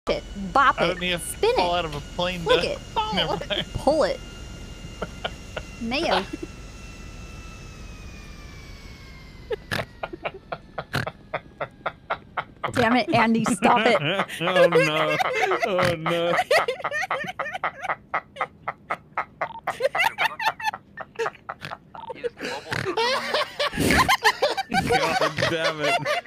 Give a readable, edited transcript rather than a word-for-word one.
it. Bop I it. don't need to Spin fall it. out of a plane. Flick it. Never mind. Pull it. Mayo. Damn it, Andy, stop it. Oh no. Oh no. God damn it.